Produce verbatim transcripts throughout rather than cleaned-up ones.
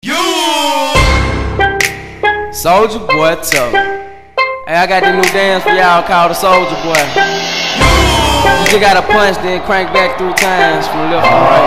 You Soldier Boy tough. Hey, I got the new dance for y'all called the Soldier Boy. You, you just gotta punch, then crank back three times from left to right.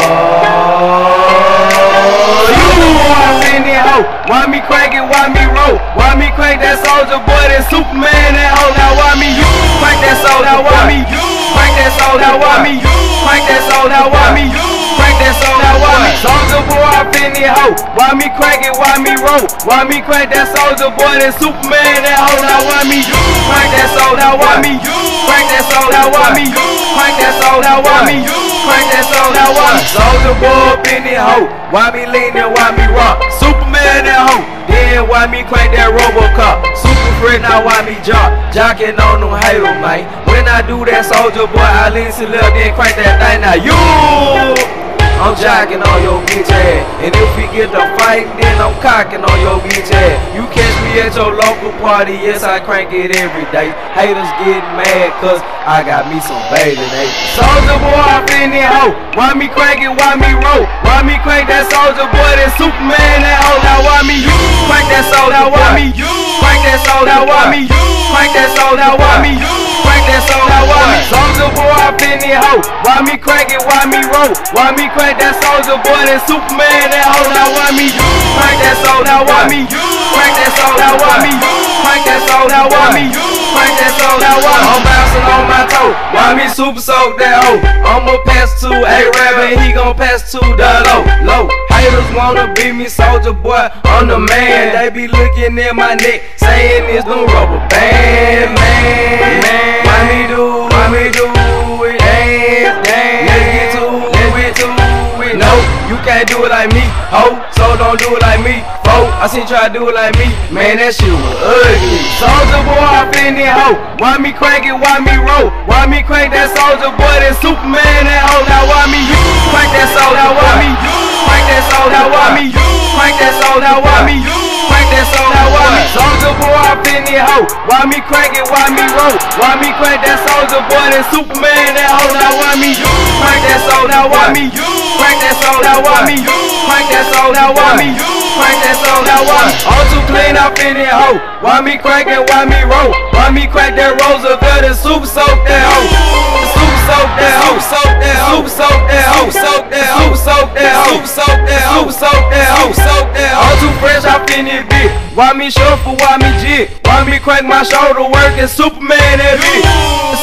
Oh, you up in that hoe. Why me crank it? Why me roll? Why me crank that Soldier Boy? That Superman that hoe. Now why me you crank that Soldier? Why me you crank that Soldier? Why me you crank that Soldier? Why me you crank that Soldier? Why me Soldier Boy up in that hoe? Why me crank it? Why me roll? Why me crank that Soldier Boy? That Superman that hoe. Now why me you crank that Soldier? Why me you crank that Soldier? Why me you crank that Soldier? Why me you crank that Soldier? Why me Soldier Boy up in that hoe? Why me lean and why me rock? Superman that hoe. Then why me crank that Robocop? Super friend, now why me jock? Jocking on them haters, man. When I do that Soldier Boy, I lean to left, then crank that thing. Now you, I'm jocking on your bitch ass. And if we get to fight, then I'm cocking on your bitch ass. You catch me at your local party, yes, I crank it every day. Haters get mad, cause I got me some bathing, eh? Soldier Boy, I fin that hoe. Why me crank it? Why me roll? Why me crank that Soldier Boy? That Superman that hoe. Now why me you crank that Soldier? Why me you crank that Soldier? Why me you crank that Soldier? Why me you crank that Soldier? Why me Soldier Boy, I fin that hoe. Why me crank it? Why me roll? Why me crank that Soldier Boy? That Superman that hoe. Now why me you crank that Soldier? Why me you crank that Soldier? Why me you crank that Soldier? Why me you crank that Soldier? Why me I'm bouncing on my toe? Why me super soak that hoe? I'ma pass to A-Rab and he gon' pass to the low, low. Haters wanna beat me, Soldier Boy, I'm the man. They be looking in my neck, saying it's no rubber band, man. man. Why me do, why me do it? Dance, dance. Let's get to it, let's get to it. No, you can't do it like me, ho. So don't do it like me, fo. I seen you try to do it like me, man. That shit was ugly. Soldier Boy, I fin that hoe. Why me crank it? Why me roll? Why me crank that Soldier Boy? That Superman that hoe. Now why me you crank that Soldier? Why me you crank that Soldier? Why me you crank that Soldier? Why me you crank that Soldier? Why me Soldier Boy, I fin that hoe. Why me crank it? Why me roll? Why me crank that Soldier Boy? That Superman that hoe. Now why me you crank that Soldier? Why me you crank that Soldier? Why me you crank that Soldier? Why me you crank that Soldier? Why me all too clean up in that hoe? Why me crank it? Why me roll? Why me crank that Roosevelt and super soak that hoe? Super soak that hoe, soak that hoe, soak that hoe, soak that hoe, soak that hoe, soak that hoe, soak that hoe, soak that hoe. All too fresh up in this bitch. Why me shuffle? Why me jig? Why me crank my shoulder work and Superman that bitch?